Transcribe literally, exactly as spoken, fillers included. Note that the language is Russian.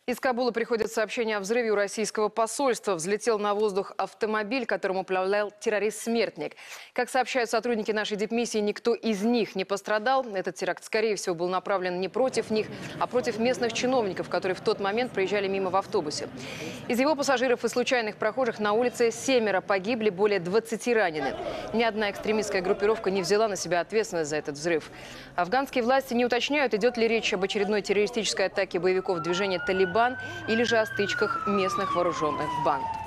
Из Кабула приходит сообщение о взрыве у российского посольства. Взлетел на воздух автомобиль, которым управлял террорист-смертник. Как сообщают сотрудники нашей дипмиссии, никто из них не пострадал. Этот теракт, скорее всего, был направлен не против них, а против местных чиновников, которые в тот момент проезжали мимо в автобусе. Из его пассажиров и случайных прохожих на улице семеро погибли, более двадцати ранены. Ни одна экстремистская группировка не взяла на себя ответственность за этот взрыв. Афганские власти не уточняют, идет ли речь об очередной террористической атаке боевиков движения «Талибан» или же о стычках местных вооруженных банд.